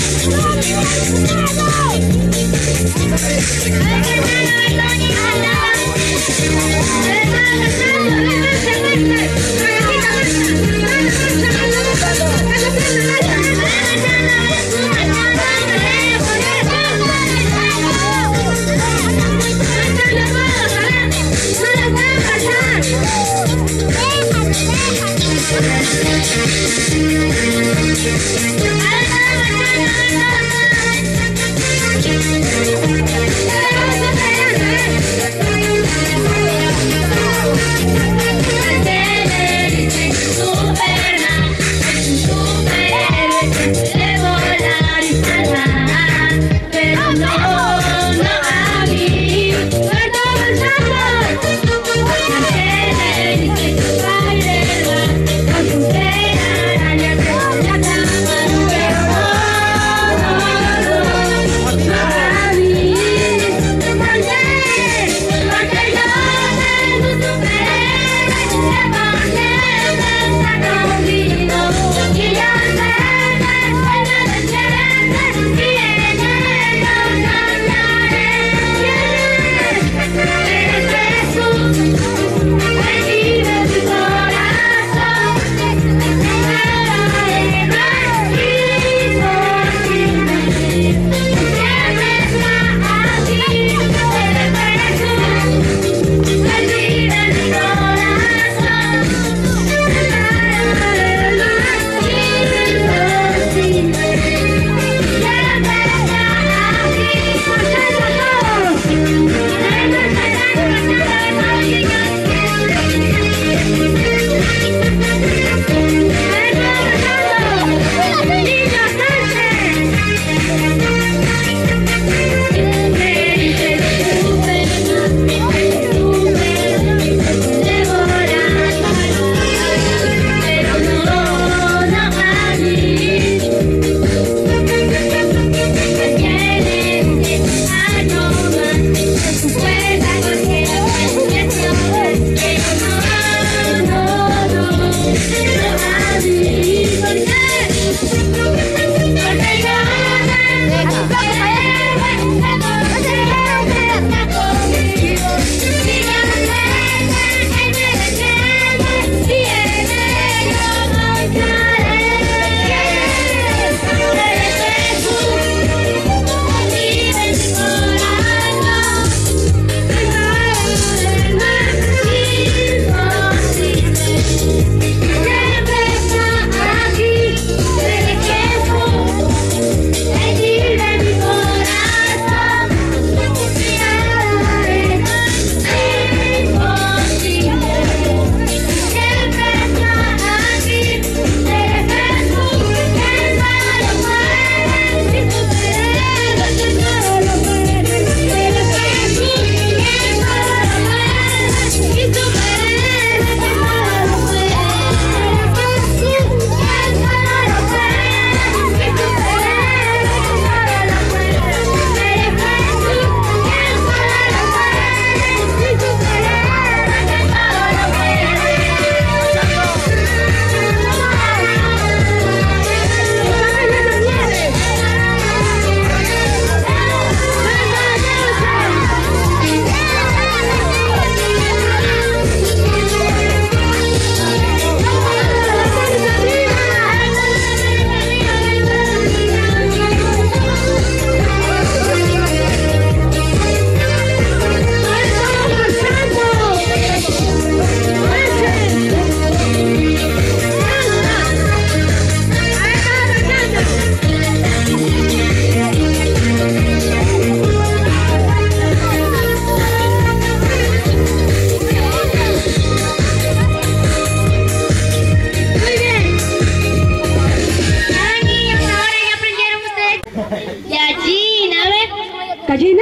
¿Gallina?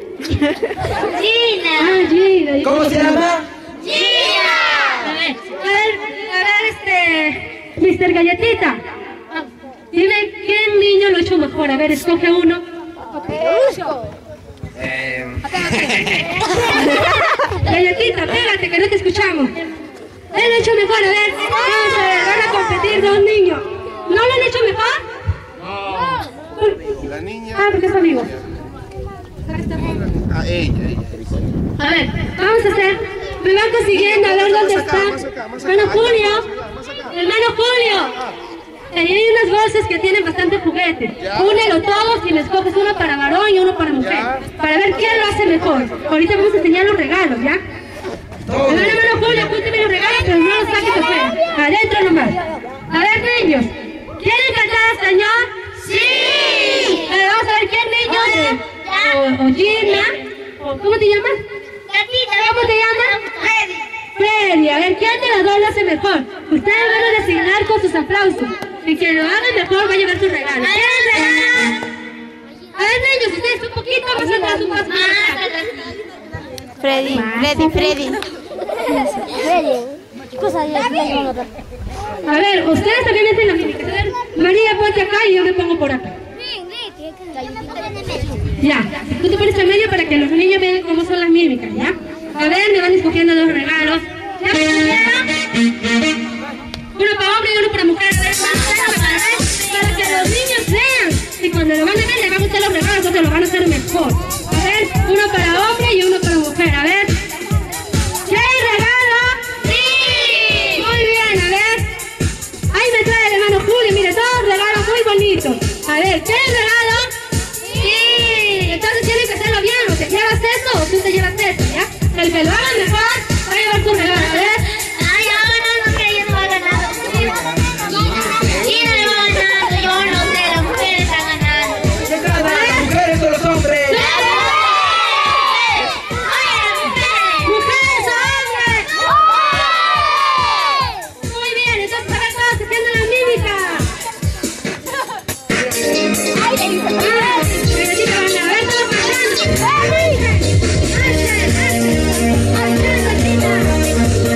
Gina. Ah, Gina. ¿Cómo se llama? Gina. A ver, Mr. Galletita. Dime, ¿qué niño lo ha hecho mejor? A ver, escoge uno. Galletita, pégate, que no te escuchamos. Él lo ha hecho mejor, a ver. Vamos a ver, van a competir dos niños. ¿No lo han hecho mejor? La niña. Ah, porque es amigo. Ah, ella. A ver, vamos a hacer. Me van consiguiendo a ver dónde está. Hermano Julio. Hermano Julio. Hay unas bolsas que tienen bastante juguetes. Únelo todos y me escoges uno para varón y uno para mujer. Para ver quién lo hace mejor. Ahorita vamos a enseñar los regalos, ¿ya? A ver, hermano Julio, apúnteme los regalos, pero no los saques afuera. Adentro nomás. A ver, niños. ¿Quieren cantar, señor? ¡Sí! Vamos a ver quién, niños. O Gina. ¿Cómo te llamas? ¿Cómo te llamas? Freddy. A ver, ¿quién de las dos lo hace mejor? Ustedes van a designar con sus aplausos. Y quien lo haga mejor va a llevar su regalo. ¿Quieren regalo? A ver, niños, ustedes un poquito más atrás, un poco más atrás. Freddy. A ver, ustedes también meten la mímica. A ver, María, ponte acá y yo me pongo por acá. Ya, tú te pones en medio para que los niños vean cómo son las mímicas, ¿ya? A ver, me van escogiendo los regalos. ¿Ya me escogieron? Uno para hombre y uno para mujer. Para que los niños vean. Y cuando lo van a ver, les van a gustar los regalos, entonces los van a hacer mejor. A ver, uno para hombre y uno para mujer. A ver. ¿Quieren regalo? ¡Sí! Muy bien, a ver. Ahí me trae el hermano Julio, mire, todos regalos muy bonitos. A ver, ¿quieren regalo? ¡Sí! Entonces tienen que hacerlo bien, o te llevas esto o tú te llevas esto, ¿ya? El que lo haga mejor va a llevar su regalo, a ver. Ay, no, que ella no ha ganado. ¿Quién no ha ganado? Yo no sé, las mujeres han ganado. ¿Qué ganan las mujeres o los hombres? ¡Mujeres o hombres! Muy bien, entonces acá todos haciendo la mímica. A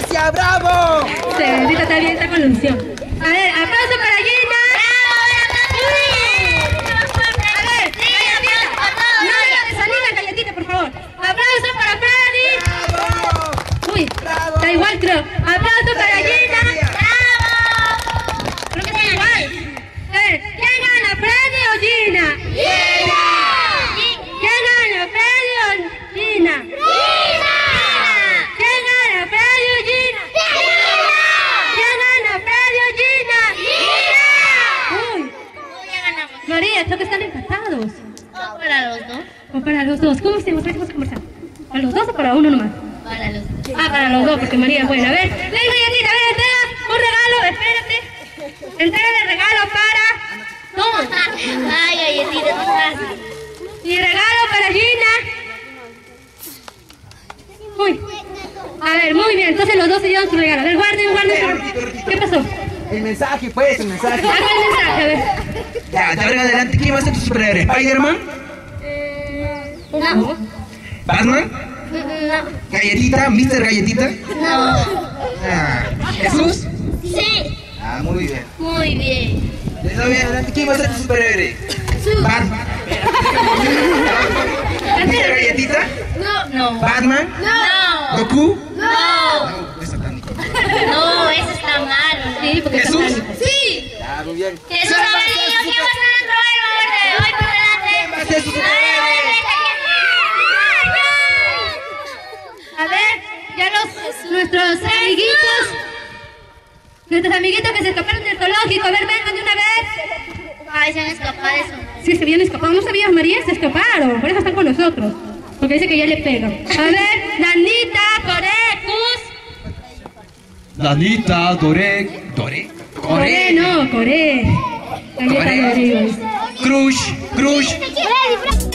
Gracias, bravo. Ahorita está bien, está con ilusión. A ver, aplauso para Gina. A ver, no desanimen, galletita, por favor. Aplauso para Freddy. Uy, está igual creo. Aplauso para Gina. Creo que está igual. A ver, ¿quién gana, Freddy o Gina? Gina. ¿Quién gana, Freddy o Gina? ¿Quién gana, Freddy o Gina? ¿Quién gana, Freddy o Gina? Uy, María, creo que están empatados. Para los dos. O para los dos. ¿Cómo se conversar? ¿Para los dos o para uno nomás? Para los dos. Ah, para los dos, porque María es buena. A ver, ven, galletita, a ver, entrega un regalo, espérate. Entrega el regalo para... Toma. Ay, galletita, no fácil. Y regalo para Gina. Uy. A ver, muy bien. Entonces los dos se llevan su regalo. A ver, guarden. ¿Qué pasó? El mensaje, pues, el mensaje. Haga el mensaje, a ver. Ya, de ahora en adelante, ¿quién va a ser tu superhéroe? ¿Spider-Man? No. ¿Batman? No. ¿Galletita? ¿Mr. Galletita? No. Ah, ¿Jesús? Sí. Ah, muy bien. Muy bien. De ahora en adelante, ¿quién va a ser tu superhéroe? ¿Batman? ¿Mr. Galletita? No. ¿Batman? No. ¿Goku? No. No, es satánico. No, eso está mal. Sí, porque está ¿Jesús? satánico. Sí. Ah, muy bien. Jesús amarillo, ¿quién va a ser nuestro héroe? Hoy por delante. ¿Quién va a ser su superhéroe? A ver, ya nuestros amiguitos que se escaparon del zoológico, a ver, vengan de una vez. Ay, se han escapado de eso. Sí, se habían escapado. ¿No sabías, María? Se escaparon. Por eso están con nosotros. Porque dice que ya le pegan. A ver, Nanita, Corecus. Lanita, Doré. Coré. Galleta de Oreo. Crush.